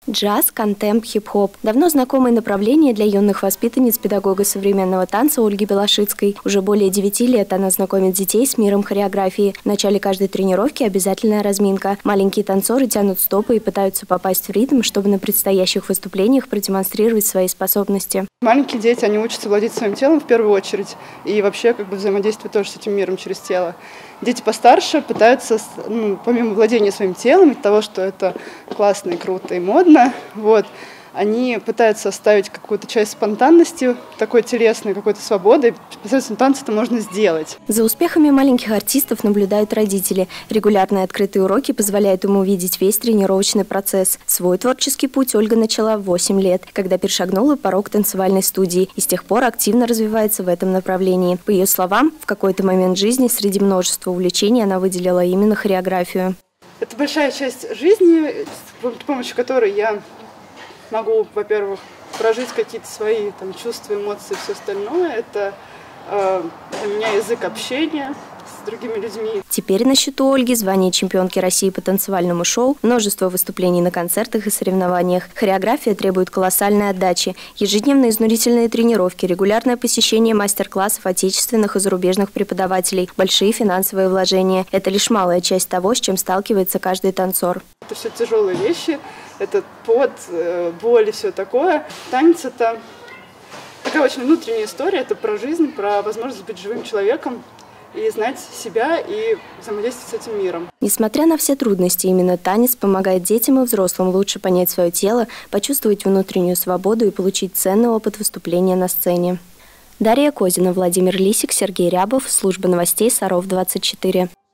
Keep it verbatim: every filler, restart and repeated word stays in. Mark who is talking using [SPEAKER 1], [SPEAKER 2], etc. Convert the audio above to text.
[SPEAKER 1] Джаз, контемп, хип-хоп. Давно знакомые направления для юных воспитанниц педагога современного танца Ольги Белошицкой. Уже более девяти лет она знакомит детей с миром хореографии. В начале каждой тренировки обязательная разминка. Маленькие танцоры тянут стопы и пытаются попасть в ритм, чтобы на предстоящих выступлениях продемонстрировать свои способности.
[SPEAKER 2] Маленькие дети, они учатся владеть своим телом в первую очередь и вообще как бы взаимодействовать тоже с этим миром через тело. Дети постарше пытаются, ну, помимо владения своим телом, от того, что это классно и круто и модно, вот, они пытаются оставить какую-то часть спонтанности, такой телесной, какой-то свободы. Посредством танца это можно сделать.
[SPEAKER 1] За успехами маленьких артистов наблюдают родители. Регулярные открытые уроки позволяют им увидеть весь тренировочный процесс. Свой творческий путь Ольга начала в восемь лет, когда перешагнула порог танцевальной студии и с тех пор активно развивается в этом направлении. По ее словам, в какой-то момент жизни среди множества увлечений она выделила именно хореографию.
[SPEAKER 2] Это большая часть жизни, с помощью которой я могу, во-первых, прожить какие-то свои там чувства, эмоции, все остальное. Это э, для меня язык общения с другими людьми.
[SPEAKER 1] Теперь на счету Ольги звание чемпионки России по танцевальному шоу, множество выступлений на концертах и соревнованиях. Хореография требует колоссальной отдачи, ежедневные изнурительные тренировки, регулярное посещение мастер-классов отечественных и зарубежных преподавателей, большие финансовые вложения. Это лишь малая часть того, с чем сталкивается каждый танцор.
[SPEAKER 2] Это все тяжелые вещи, это пот, боль и все такое. Танец – это такая очень внутренняя история, это про жизнь, про возможность быть живым человеком и знать себя и взаимодействовать с этим миром.
[SPEAKER 1] Несмотря на все трудности, именно танец помогает детям и взрослым лучше понять свое тело, почувствовать внутреннюю свободу и получить ценный опыт выступления на сцене. Дарья Козина, Владимир Лисик, Сергей Рябов, служба новостей Саров двадцать четыре.